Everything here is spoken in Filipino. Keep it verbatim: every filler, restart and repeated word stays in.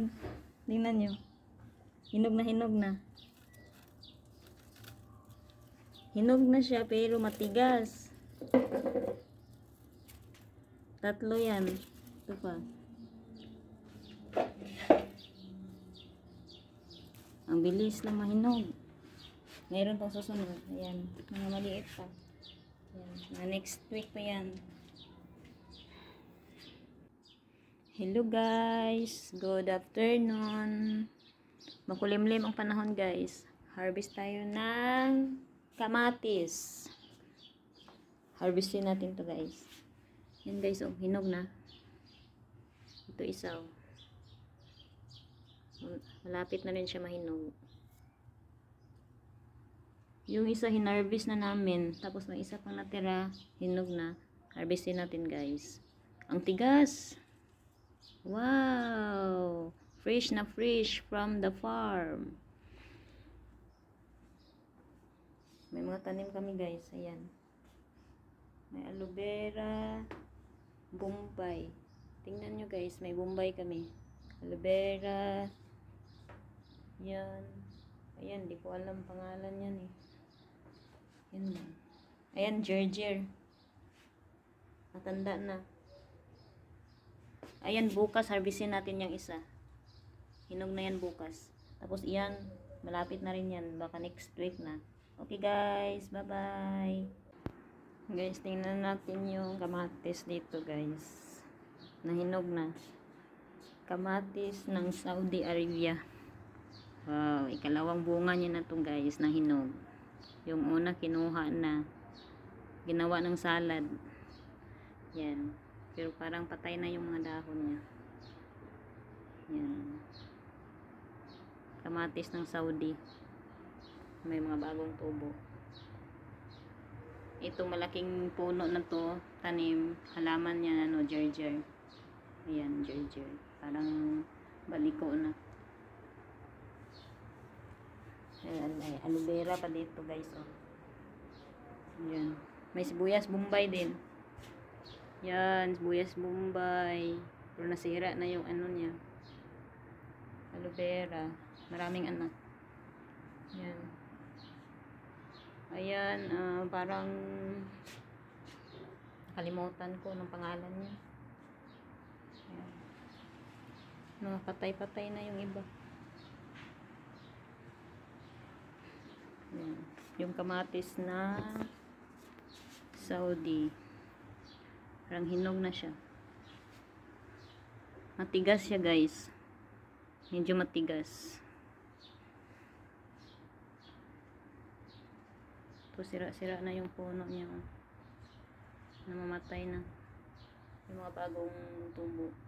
Ayan. Tingnan nyo. Hinog na hinog na. Hinog na siya pero matigas. Tatlo yan. Ito pa. Ang bilis lang mahinog. Mayroon pang susunod. Ayan. Mga maliit pa. Ayan. Na next week pa yan. Hello guys. Good afternoon. Makulimlim ang panahon guys. Harvest tayo ng kamatis. Harvestin natin to guys. Yan guys, oh, hinog na. Ito isa, oh. Malapit na rin siya mahinog. Yung isa hinarvest na namin, tapos may isa pang natira, hinog na. Harvestin natin guys. Ang tigas. Wow! Fresh na fresh from the farm. May mga tanim kami guys, ayan. May aloe vera, bombay. Tingnan nyo guys, may bombay kami. Aloe vera. Yan. Ayan, di ko alam pangalan yan eh. Yan lang. Ayan, gerger. Matanda na. Ayan, bukas harvestin natin yung isa. Hinog na yan bukas. Tapos iyan, malapit na rin yan. Baka next week na. Okay guys, bye-bye. Guys, tingnan natin yung kamatis dito guys. Nahinog na. Kamatis ng Saudi Arabia. Wow, ikalawang bunga niya na to guys, nahinog. Yung una kinuha na. Ginawa ng salad. Yan. Pero parang patay na yung mga dahon niya. Yan. Kamatis ng Saudi. May mga bagong tubo. Itong malaking puno na to, tanim, halaman niya, ano, gerger. Ayan, gerger. Parang baliko na. Ayan, ay, aloe vera pa dito guys, oh. Ayan. May sibuyas bombay din. Yan, sibuyas bombay. Pero nasira na yung ano niya. Aloe vera. Maraming anak. Yan. Ayan, uh, parang kalimutan ko ng pangalan niya. Ayan. Mga patay-patay na yung iba. Ayan. Yung kamatis na Saudi. Parang hinog na siya. Matigas siya guys. Medyo matigas. Ito sira-sira na yung puno niya. Namamatay na. Yung mga bagong tubo.